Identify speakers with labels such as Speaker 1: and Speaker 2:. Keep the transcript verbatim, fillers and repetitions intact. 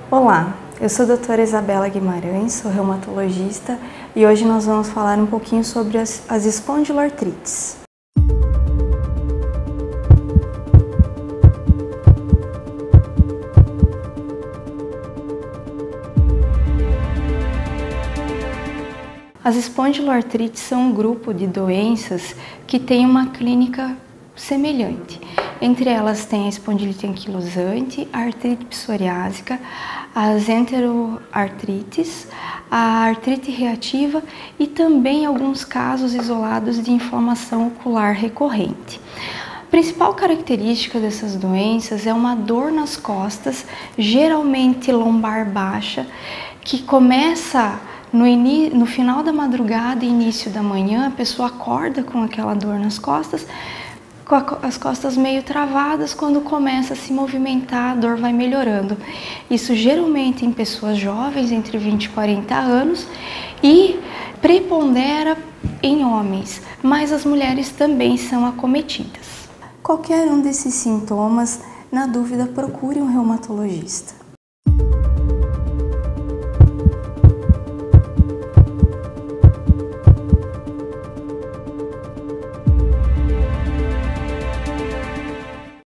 Speaker 1: Olá, eu sou a doutora Isabela Guimarães, sou reumatologista e hoje nós vamos falar um pouquinho sobre as, as espondiloartrites. As espondiloartrites são um grupo de doenças que tem uma clínica semelhante. Entre elas tem a espondilite anquilosante, a artrite psoriásica, as enteroartrites, a artrite reativa e também alguns casos isolados de inflamação ocular recorrente. A principal característica dessas doenças é uma dor nas costas, geralmente lombar baixa, que começa No, no final da madrugada e início da manhã. A pessoa acorda com aquela dor nas costas, com a, as costas meio travadas. Quando começa a se movimentar, a dor vai melhorando. Isso geralmente em pessoas jovens, entre vinte e quarenta anos, e prepondera em homens, mas as mulheres também são acometidas. Qualquer um desses sintomas, na dúvida, procure um reumatologista.